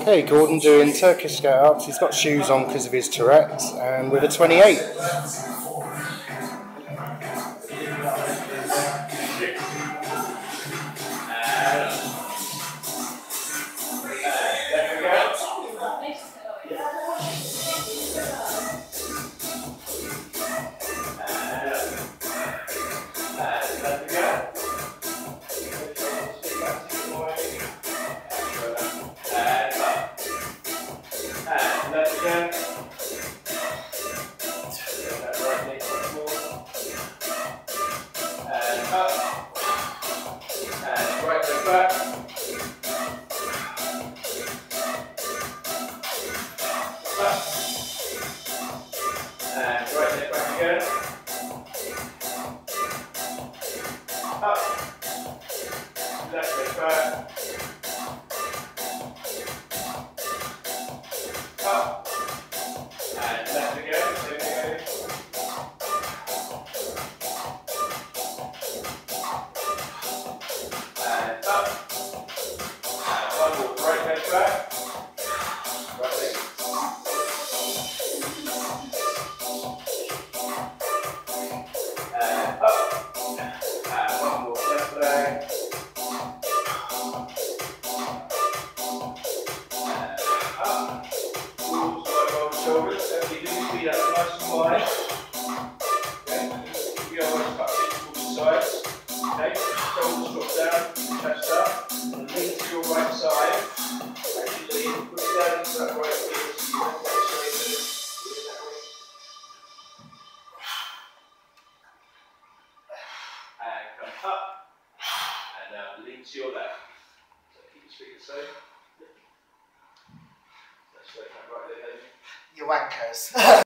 Okay, Gordon doing Turkish get-ups. He's got shoes on because of his Tourette's, and with a 28. Shoulders, so if you do your feet up nice and wide, okay, keep your elbows tucked in towards the sides, okay, shoulders drop down, chest up, and lean to your right side, actually lean, put it down into that right heel, so you don't get straight in that way. And come up, and now lean to your left, so keep your feet the same. That's right, right there, You wankers.